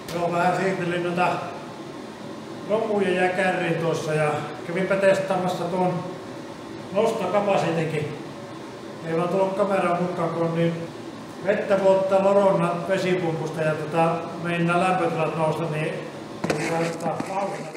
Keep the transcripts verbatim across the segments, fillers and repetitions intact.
Joo, vähän siirtelin noita romuja ja kärrin tuossa ja kävinpä testaamassa tuon nostokapasiteetin. Meillä on tullut kameran mukaan, kun on niin vettä vuottaa Loronna vesipumpusta ja tota, meinaa lämpötilat nousta, niin niin laittaa vauhdilla.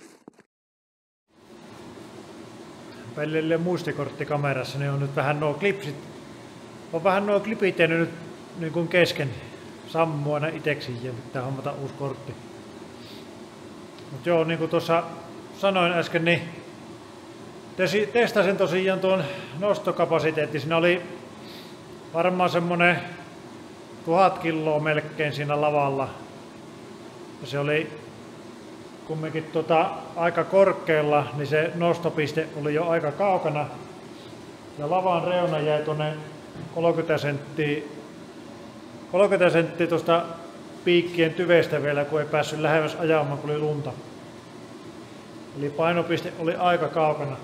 Pellille muistikortti kamerassa, niin on nyt vähän nuo klipsit. On vähän nuo klipit jäänyt nyt niin kuin kesken. Sammuu aina iteksi ja pitää hommata uusi kortti. Mut joo, niin kuin tuossa sanoin äsken, niin testasin tosiaan tuon nostokapasiteetti. Siinä oli varmaan semmonen tuhat kiloa melkein siinä lavalla. Ja se oli kumminkin tota aika korkealla, niin se nostopiste oli jo aika kaukana. Ja lavan reuna jäi tuonne kolmekymmentä senttiä, kolmekymmentä senttiä tuosta piikkien tyvestä vielä, kun ei päässyt lähemmäs ajamaan, kun oli lunta. Eli painopiste oli aika kaukana.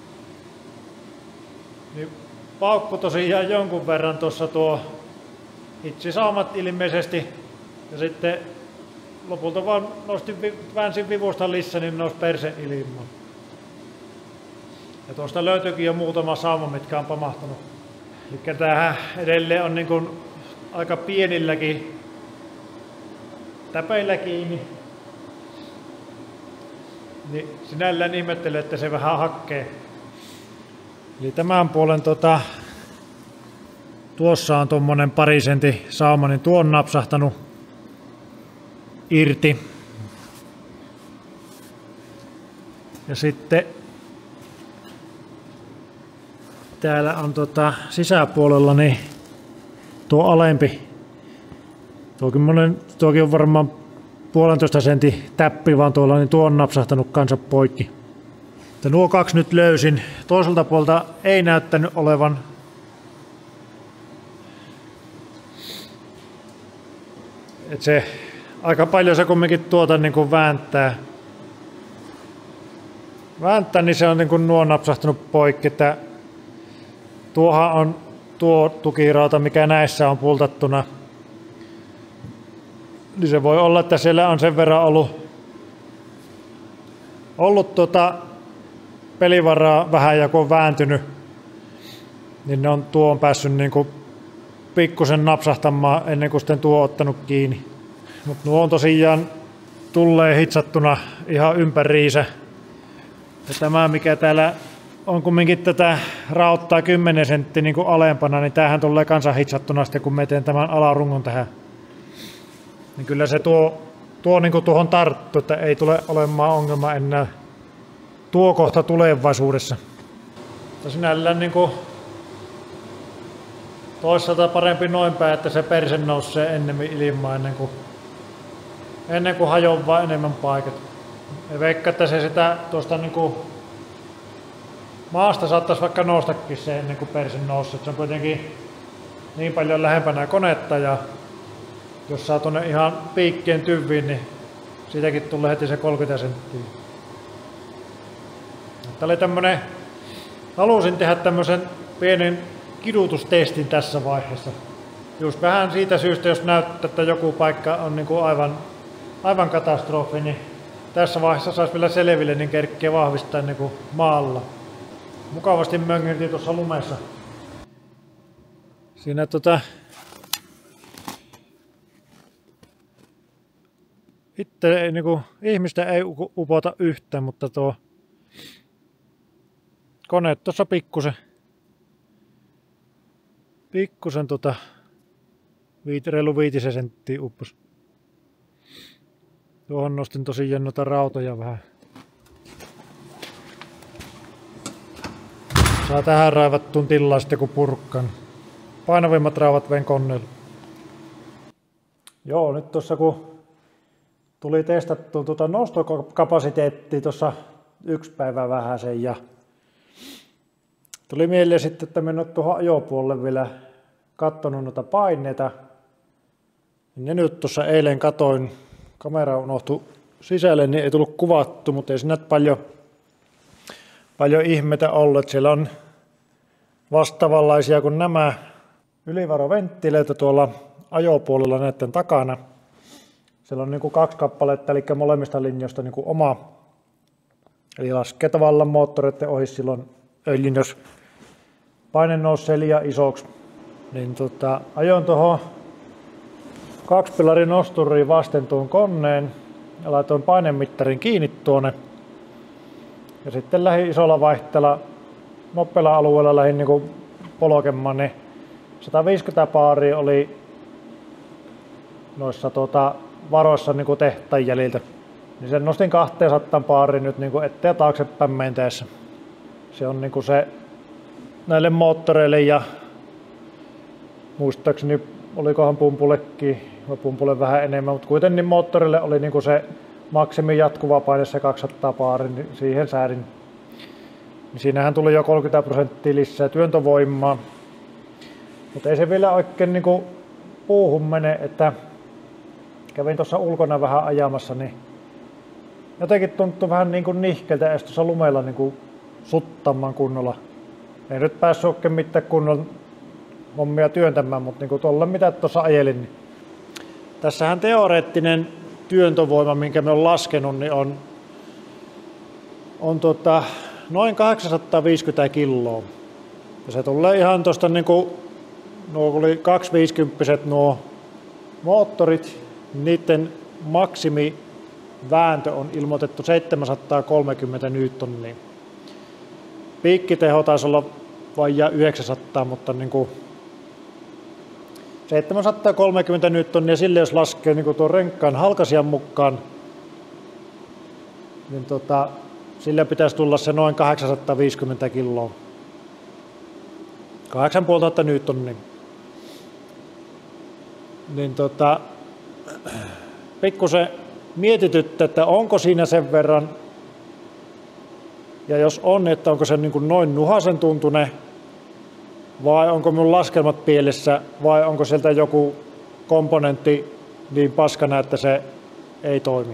Niin paukku tosiaan jonkun verran tuossa tuo hitsisaumat ilmeisesti. Ja sitten lopulta vaan nostin, väänsin vivusta lisää, niin nousi perse ilmaan. Ja tuosta löytyykin jo muutama sauma, mitkä on pamahtanut. Eli tämähän edelleen on niin kuin aika pienilläkin täpeillä kiinni. Niin sinällään ihmettelen, että se vähän hakkee. Eli tämän puolen tota, tuossa on tuommoinen pari sentin sauma, niin tuo on napsahtanut irti. Ja sitten täällä on tota sisäpuolella niin tuo alempi. Tuokin, monen, tuokin on varmaan puolentoista sentin täppi vaan tuolla, niin tuo on napsahtanut kanssa poikki. Mutta nuo kaksi nyt löysin. Toiselta puolta ei näyttänyt olevan. Et se aika paljon se kumminkin tuota niin kuin vääntää. Vääntää, niin se on niin kuin nuo napsahtanut poikki. Että tuohan on tuo tukirauta, mikä näissä on pultattuna. Niin se voi olla, että siellä on sen verran ollut, ollut tuota pelivaraa vähän ja kun on vääntynyt, niin ne on, tuo on päässyt niin kuin pikkusen napsahtamaan ennen kuin sitten tuo on ottanut kiinni. Mutta nuo on tosiaan tulleen hitsattuna ihan ympäriinsä. Ja tämä mikä täällä on kumminkin tätä rauttaa kymmenen senttiä niin kuin alempana, niin tämähän tulee kanssa hitsattuna sitten kun mä teen tämän alarungon tähän. Niin kyllä se tuo, tuo niin kuin tuohon tarttuu, että ei tule olemaan ongelma enää tuo kohta tulevaisuudessa. Mutta sinällään niin kuin toisaalta parempi noin päin, että se perse nousee ennemmin ilmaan ennen kuin, ennen kuin hajoaa enemmän paikat. Ja veikka, että se sitä tuosta niin kuin maasta saattaisi vaikka noustakin se ennen kuin perse nousee. Se on kuitenkin niin paljon lähempänä konetta ja jos saa tuonne ihan piikkien tyviin, niin siitäkin tulee heti se kolmekymmentä senttiä. Tämä oli tämmönen, halusin tehdä tämmöisen pienen kidutustestin tässä vaiheessa. Just vähän siitä syystä, jos näyttää, että joku paikka on niin kuin aivan, aivan katastrofi, niin tässä vaiheessa saisi vielä selville, niin kerkkiä vahvistaa niin kuin maalla. Mukavasti möngiltiin tuossa lumessa. Siinä tota itse ei, niin kuin, ihmistä ei upota yhtään, mutta tuo kone tuossa pikkusen, pikkusen tota, viit, reilu viitisen senttiä uppos. Tuohon nostin tosiaan noita rautoja vähän. Saa tähän raivattuun tilaa sitten kun purkkaan. Painavimmat rauvat vein koneella. Joo, nyt tuossa kun tuli testattua tuota nostokapasiteettia tuossa yksi päivä vähän sen ja tuli mieleen sitten, että mennä tuohon ajopuolelle vielä katsonut noita paineita. Ne nyt tuossa eilen katoin, kamera unohtui sisälle, niin ei tullut kuvattu, mutta ei siinä paljon, paljon ihmeitä ollut. Siellä on vastaavanlaisia kuin nämä ylivaroventtiileitä tuolla ajopuolella näiden takana. Siellä on niin kuin kaksi kappaletta, eli molemmista linjoista niin kuin oma. Eli laskee tavallaan moottoreiden ohi silloin öljyn, jos paine nousee liian isoksi. Niin tota, ajoin tuohon kaksipilarin nosturiin vasten tuon koneen ja laitoin painemittarin kiinni tuonne. Ja sitten lähdin isolla vaihteella, nopealla alueella lähdin niinku polkemaan, niin sata viisikymmentä baaria oli noissa tuota, varoissa niinku tehtaan jäljiltä. Niin sen nostin kaksisataa baariin nyt niinku eteen ja taaksepäin menteessä. Se on niinku se näille moottoreille ja muistaakseni olikohan pumpullekin, pumpulle vähän enemmän, mutta kuitenkin moottorille oli niinku se maksimi jatkuva paine se kaksisataa baaria, niin siihen säädin. Niin siinähän tuli jo kolmekymmentä prosenttia lisää työntövoimaa. Mutta ei se vielä oikein niinku puuhun mene, että kävin tuossa ulkona vähän ajamassa, niin jotenkin tuntui vähän niin kuin nihkeltä edes tuossa lumella niin kuin suttamaan kunnolla. Ei nyt päässyt oikein mitään kunnolla hommia työntämään, mutta niin kuin tuolla mitä tuossa ajelin. Niin. Tässähän teoreettinen työntövoima, minkä me on laskenut, niin on, on tota, noin kahdeksansataaviisikymmentä kiloa. Ja se tulee ihan tuosta, niin kuin, nuo oli kaksiviisikymppiset nuo moottorit, niiden maksimi vääntö on ilmoitettu seitsemänsataakolmekymmentä newtonia. Piikkiteho taisi olla vajaa yhdeksänsataa, mutta niin kuin seitsemänsataakolmekymmentä newtonia, sille jos laskee niin kuin tuon renkkaan halkasijan mukaan, niin tota, sille pitäisi tulla se noin kahdeksansataaviisikymmentä kiloa. kahdeksantuhatta newtonia. Niin tota, pikkusen mietityttä, että onko siinä sen verran, ja jos on, että onko se niin kuin noin nuhasen tuntune, vai onko minun laskelmat pielessä, vai onko sieltä joku komponentti niin paskana, että se ei toimi.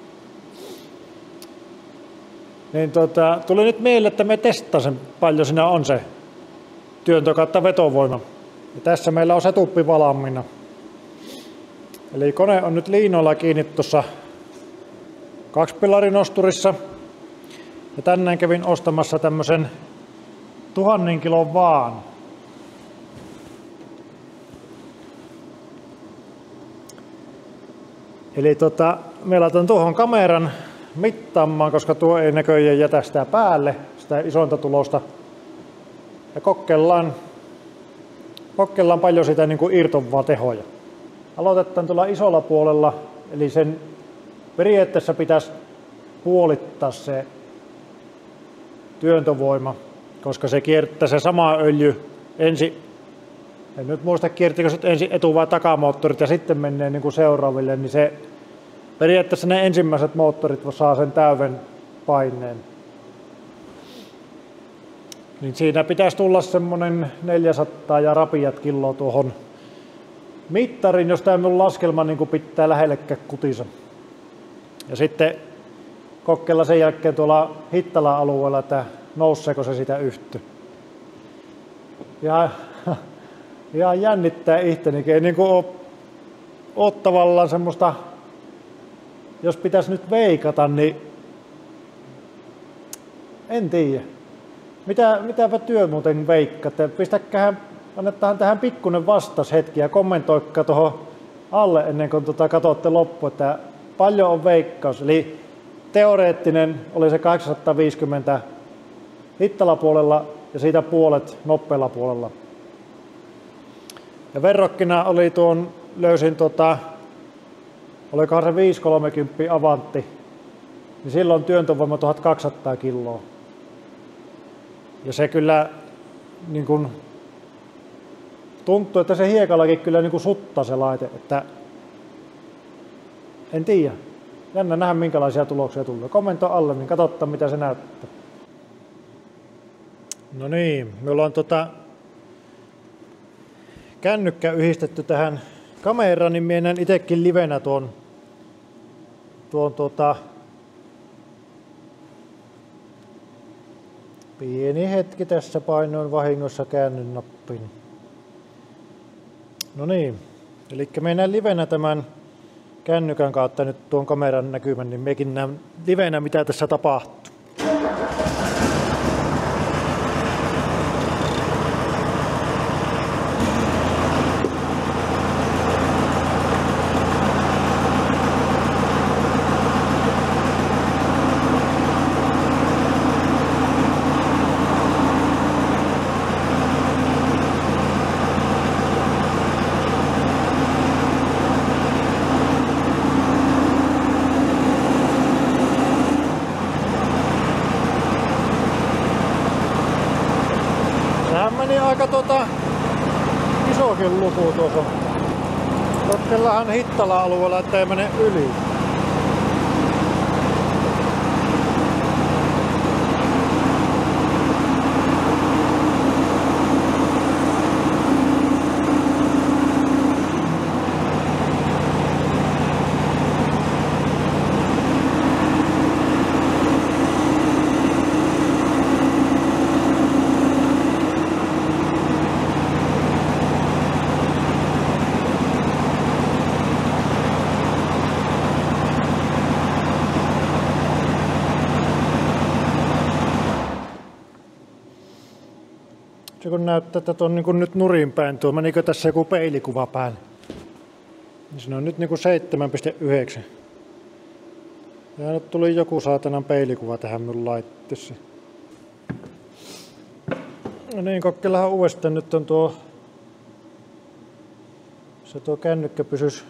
Niin tota, tuli nyt mieleen, että me testasen paljon siinä on se työntö kautta vetovoima. Ja tässä meillä on se tuppi valmiina. Eli kone on nyt liinoilla kiinni tuossa kaksipilarinnosturissa. Ja tänään kävin ostamassa tämmösen tuhannen kilon vaan. Eli tota, me laitan tuohon kameran mittaamaan, koska tuo ei näköjään jätä sitä päälle, sitä isointa tulosta. Ja kokeillaan, kokeillaan paljon sitä niin kuin irtovaa tehoja. Aloitetaan tuolla isolla puolella, eli sen periaatteessa pitäisi puolittaa se työntövoima, koska se kiertää se sama öljy ensin, en nyt muista kiertikö se ensin etu- vai takamoottorit ja sitten menee niin kuin seuraaville, niin se periaatteessa ne ensimmäiset moottorit saa sen täyden paineen. Niin siinä pitäisi tulla semmonen neljäsataa ja rapiat kiloa tuohon mittarin, jos tämä minun laskelma niin pitää lähellekään kutisa. Ja sitten kokeilla sen jälkeen tuolla Hittala-alueella, että nouseeko se sitä yhtä. Ja, ja jännittää ihtenikin. Ei niin kuin ole, ole tavallaan semmoista, jos pitäisi nyt veikata, niin en tiedä. Mitä, mitäpä työ muuten veikkaatte? Pistäkään, annetaan tähän pikkuinen vastaus hetki ja kommentoikkaa tuohon alle ennen kuin tuota katsotte loppu, että paljon on veikkaus. Eli teoreettinen oli se kahdeksansataaviisikymmentä Hittala-puolella ja siitä puolet nopealla puolella. Ja verrokkina oli tuon, löysin tota, olikohan se viisi kolmekymmentä Avantti, niin silloin työntövoima tuhatkaksisataa kiloa. Ja se kyllä niin kun, tuntuu, että se hiekallakin kyllä niin kun suttaa se laite, että en tiedä. Jännä nähdä minkälaisia tuloksia tulee. Kommentoi alle, niin katsotaan mitä se näyttää. No niin, meillä on tota kännykkä yhdistetty tähän kameraan, niin minä itsekin livenä tuon, tuon tota, pieni hetki tässä painoin vahingossa käännyn nappiin. No niin, eli mennään livenä tämän kännykän kautta nyt tuon kameran näkymän, niin mekin näen livenä mitä tässä tapahtuu. Tähän meni aika tota isokin luku tuossa. Kotkellahan Hittala-alueella, ettei mene yli. Se kun näyttää, että tuon niin nyt nurin päin tuo, menikö tässä joku peilikuva päälle? Niin siinä on nyt niin seitsemän pilkku yhdeksän. Ja nyt tuli joku saatanan peilikuva tähän minun laitteeseen. No niin, kokeillahan uudestaan nyt on tuo... Se tuo kännykkä pysyisi...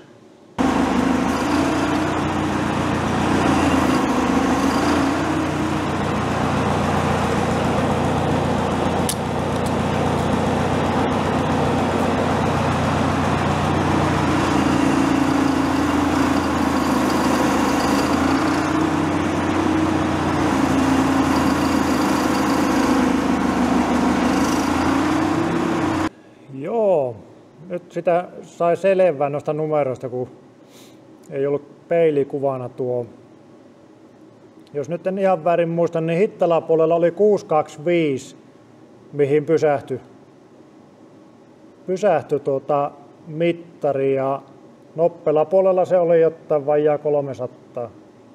Joo, nyt sitä sai selvää noista numeroista, kun ei ollut peilikuvana tuo. Jos nyt en ihan väärin muista, niin Hittala-puolella oli kuusi kaksi viisi, mihin pysähtyi, pysähtyi tuota mittari, ja Noppela-puolella se oli jotain vajaa kolmesataa.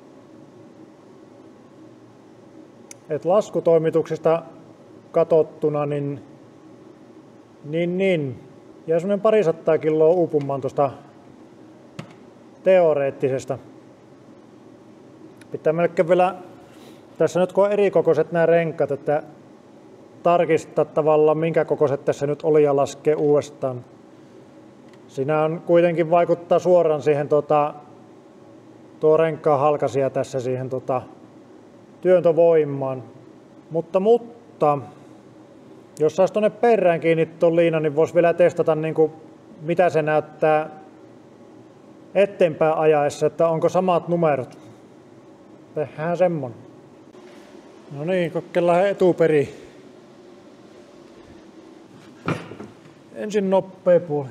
Et laskutoimituksista katsottuna, niin Niin, niin. Ja semmoinen parisataa kiloa uupumaan tuosta teoreettisesta. Pitää melkein vielä, tässä nyt kun on eri kokoiset nämä renkat, että tarkistaa tavallaan minkä kokoiset tässä nyt oli ja laskee uudestaan. Siinä on kuitenkin vaikuttaa suoraan siihen tota, tuo renkaan halkaisija tässä siihen tota, työntövoimaan. Mutta, mutta jos saisi tuonne perään kiinni tuon liinan, niin voisi vielä testata, niin kuin, mitä se näyttää eteenpäin ajaessa, että onko samat numerot. Tehdään semmonen. No niin, kokeillaan etuperi. Ensin nopea puoli.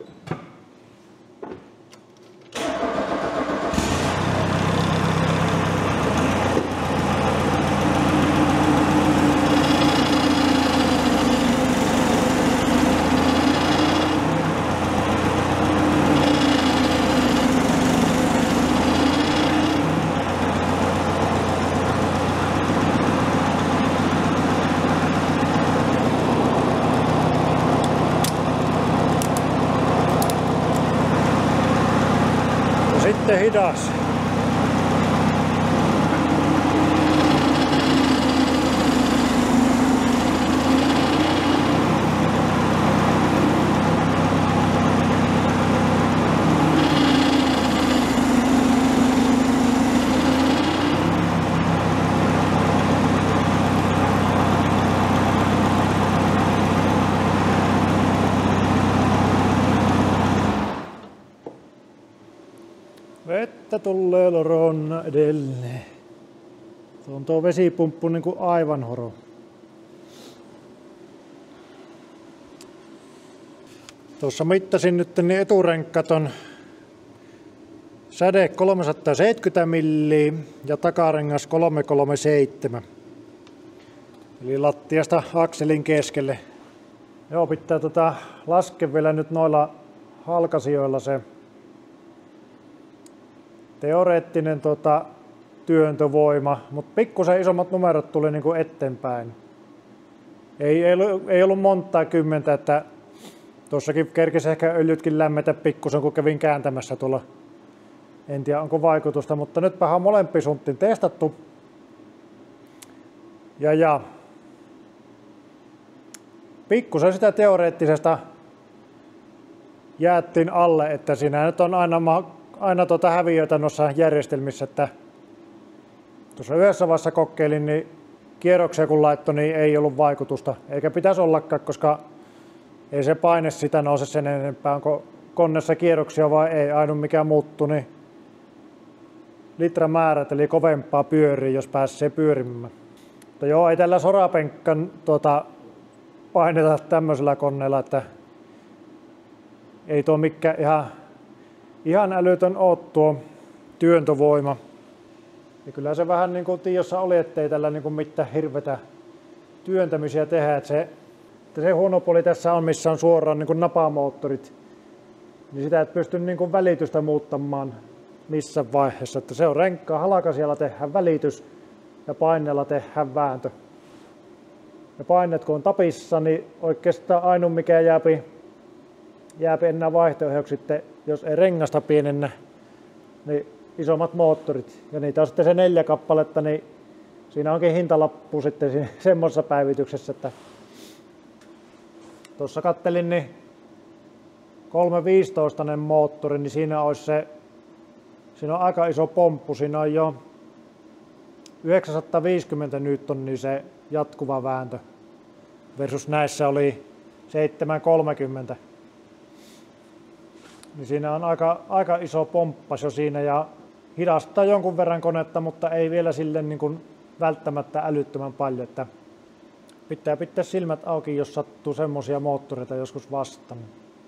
Sitten hidas. Vettä tulee loronna edelleen. Tuo on tuo vesipumppu niin kuin aivan horo. Tuossa mittasin nyt niin eturenkkat on säde kolmesataaseitsemänkymmentä milliä ja takarengas kolmesataakolmekymmentäseitsemän. Eli lattiasta akselin keskelle. Joo, pitää tota laskea vielä nyt noilla halkaisijoilla se teoreettinen tota, työntövoima, mutta pikkusen isommat numerot tuli niin kuin eteenpäin. Ei, ei, ollut, ei ollut montaa kymmentä, että tuossakin kerkesi ehkä öljytkin lämmetä pikkusen, kun kävin kääntämässä tuolla. En tiedä, onko vaikutusta, mutta nytpä on molempi sunttiin testattu. Ja, ja pikkusen sitä teoreettisesta jäättiin alle, että siinä nyt on aina, aina tuota häviöitä noissa järjestelmissä, että tuossa yhdessä vaiheessa kokeilin, niin kierroksia kun laittoi, niin ei ollut vaikutusta, eikä pitäisi ollakaan, koska ei se paine sitä nouse sen enempää, onko koneessa kierroksia vai ei, ainut mikä muuttui, niin litramäärät, eli kovempaa pyörii, jos pääsee pyörimään. Mutta joo, ei tällä sorapenkkan tuota, paineta tämmöisellä koneella, että ei tuo mikään ihan, ihan älytön ole tuo työntövoima. Ja kyllä se vähän niin kuin tiedossa oli, ettei tällä niin kuin mitään hirvetä työntämisiä tehdä. Että se, että se huono puoli tässä on, missä on suoraan niin kuin napamoottorit, niin sitä et pysty niin kuin välitystä muuttamaan missä vaiheessa. Että se on renkkaa, halkaisijalla tehdään välitys ja paineella tehdään vääntö. Ja paineet kun on tapissa, niin oikeastaan ainoa mikä jääpi, jääpi enää vaihtoehdoksi sitten, jos ei rengasta pienennä, niin isommat moottorit. Ja niitä on sitten se neljä kappaletta, niin siinä onkin hintalappu sitten siinä semmoisessa päivityksessä, että tuossa kattelin, niin kolme viisitoista moottori, niin siinä olisi se, siinä on aika iso pomppu, siinä on jo yhdeksänsataaviisikymmentä newtonia se jatkuva vääntö, versus näissä oli seitsemänsataakolmekymmentä. Niin siinä on aika, aika iso pomppas jo siinä ja hidastaa jonkun verran konetta, mutta ei vielä sille niin kuin välttämättä älyttömän paljon, että pitää pitää silmät auki, jos sattuu semmoisia moottoreita joskus vastaan.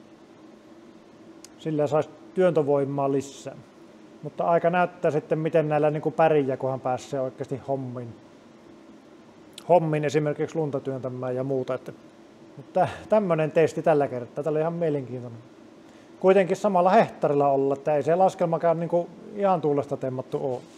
Sillä saisi työntövoimaa lisää. Mutta aika näyttää sitten, miten näillä niin kuin pärjää, kunhan pääsee oikeasti hommiin. Hommiin esimerkiksi lunta työntämään ja muuta. Että, mutta tämmöinen testi tällä kertaa, tämä oli ihan mielenkiintoinen. Kuitenkin samalla hehtaarilla olla, että ei se laskelmakaan niin kuin ihan tuulesta temmattu ole.